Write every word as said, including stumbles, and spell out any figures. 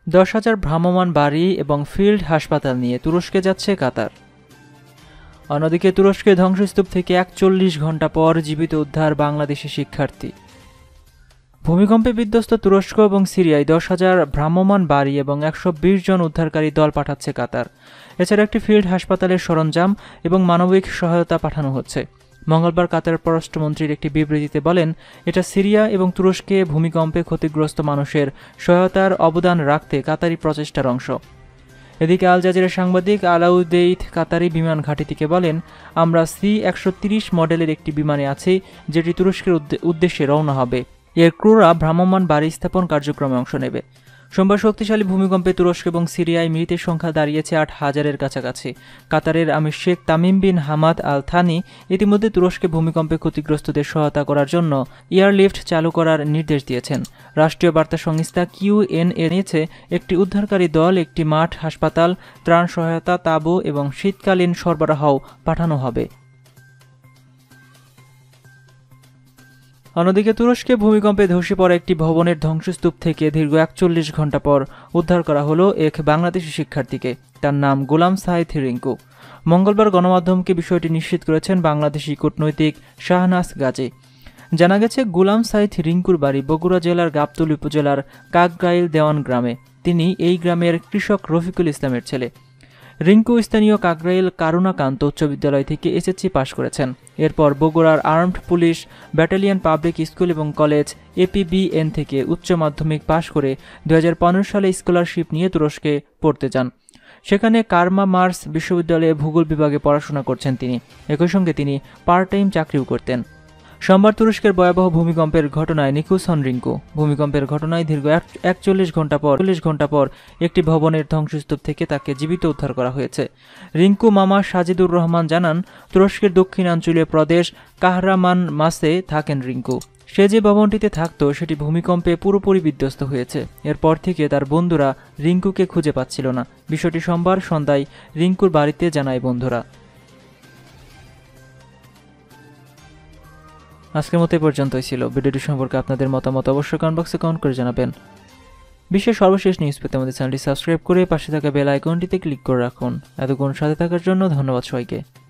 দশ হাজার ভ্রাম্যমাণ বাড়ি এবং ফিল্ড হাসপাতাল নিয়ে তুরস্কে যাচ্ছে কাতার। অন্যদিকে তুরস্কের ধ্বংসস্তূপ থেকে একচল্লিশ ঘন্টা পর জীবিত উদ্ধার বাংলাদেশি শিক্ষার্থী। ভূমিকম্পে বিধ্বস্ত তুরস্ক এবং সিরিয়ায় দশ হাজার ভ্রাম্যমাণ বাড়ি এবং একশো বিশ জন উদ্ধারকারী দল পাঠাচ্ছে কাতার। এছাড়া একটি ফিল্ড হাসপাতালের সরঞ্জাম এবং মানবিক সহায়তা পাঠানো হচ্ছে। মঙ্গলবার কাতার পররাষ্ট্রমন্ত্রীর একটি বিবৃতিতে বলেন, এটা সিরিয়া এবং তুরস্কে ভূমিকম্পে ক্ষতিগ্রস্ত মানুষের সহায়তার অবদান রাখতে কাতারি প্রচেষ্টার অংশ। এদিকে আল জাজিরার সাংবাদিক আলাউদ্দিন কাতারি বিমান ঘাঁটিটিকে বলেন, আমরা সি একশো তিরিশ মডেলের একটি বিমানে আছি, যেটি তুরস্কের উদ্দেশ্যে রওনা হবে। এর ক্রুরা ভ্রাম্যমাণ বাড়ি স্থাপন কার্যক্রমে অংশ নেবে। সোমবার শক্তিশালী ভূমিকম্পে তুরস্ক এবং সিরিয়ায় মৃতের সংখ্যা দাঁড়িয়েছে আট হাজারের কাছাকাছি। কাতারের আমির Sheikh Tamim bin Hamad Al Thani ইতিমধ্যে তুরস্কে ভূমিকম্পে ক্ষতিগ্রস্তদের সহায়তা করার জন্য এয়ারলিফট চালু করার নির্দেশ দিয়েছেন। রাষ্ট্রীয় বার্তা সংস্থা কিউএনএ নিয়েছে একটি উদ্ধারকারী দল, একটি মাঠ, হাসপাতাল, ত্রাণ সহায়তা, তাঁবু এবং শীতকালীন সরবরাহও পাঠানো হবে। অন্যদিকে তুরস্কে ভূমিকম্পে ধসে পড়া একটি ভবনের ধ্বংসস্তূপ থেকে দীর্ঘ একচল্লিশ ঘন্টা পর উদ্ধার করা হলো এক বাংলাদেশি শিক্ষার্থীকে। তার নাম গোলাম সাইদ রিঙ্কু। মঙ্গলবার গণমাধ্যমকে বিষয়টি নিশ্চিত করেছেন বাংলাদেশি কূটনৈতিক শাহনাজ গাজী। জানা গেছে, গোলাম সাইদ রিঙ্কুর বাড়ি বগুড়া জেলার গাবতলী উপজেলার কাকগাইল দেওয়ান গ্রামে। তিনি এই গ্রামের কৃষক রফিকুল ইসলামের ছেলে। রিঙ্কু স্থানীয় কাকরাইল কারুণাকান্ত উচ্চ বিদ্যালয় থেকে এসএসসি পাশ করেছেন। এরপর বগুড়ার armed police battalion public school এবং কলেজ এপিবিএন থেকে উচ্চ মাধ্যমিক পাশ করে দুই হাজার পনেরো সালে স্কলারশিপ নিয়ে তুরস্কে পড়তে যান। সেখানে কারমা মার্স বিশ্ববিদ্যালয়ে ভূগোল বিভাগে পড়াশোনা করছেন তিনি। একই সঙ্গে তিনি পার্ট টাইম চাকরিও করতেন। সোমবার তুরস্কের ভয়াবহ ভূমিকম্পের ঘটনায় নিখোঁজ হন রিঙ্কু। ভূমিকম্পের ঘটনায় দীর্ঘ একচল্লিশ ঘন্টা পর চল্লিশ ঘন্টা পর একটি ভবনের ধ্বংসস্তূপ থেকে তাকে জীবিত উদ্ধার করা হয়েছে। রিঙ্কু মামা সাজিদুর রহমান জানান, তুরস্কের দক্ষিণাঞ্চলীয় প্রদেশ কাহরামান মাসে থাকেন রিঙ্কু। সে যে ভবনটিতে থাকত সেটি ভূমিকম্পে পুরোপুরি বিধ্বস্ত হয়েছে। এরপর থেকে তার বন্ধুরা রিঙ্কুকে খুঁজে পাচ্ছিল না। বিষয়টি সোমবার সন্ধ্যায় রিঙ্কুর বাড়িতে জানায় বন্ধুরা। আজকের মতো এই পর্যন্তই ছিল। ভিডিওটি সম্পর্কে আপনাদের মতামত অবশ্যই কমেন্ট বক্সে কমেন্ট করে জানাবেন। বিশ্বের সর্বশেষ নিউজ পেতে আমাদের চ্যানেলটি সাবস্ক্রাইব করে পাশে থাকা বেল আইকনটিতে ক্লিক করে রাখুন। এতক্ষণ সাথে থাকার জন্য ধন্যবাদ সবাইকে।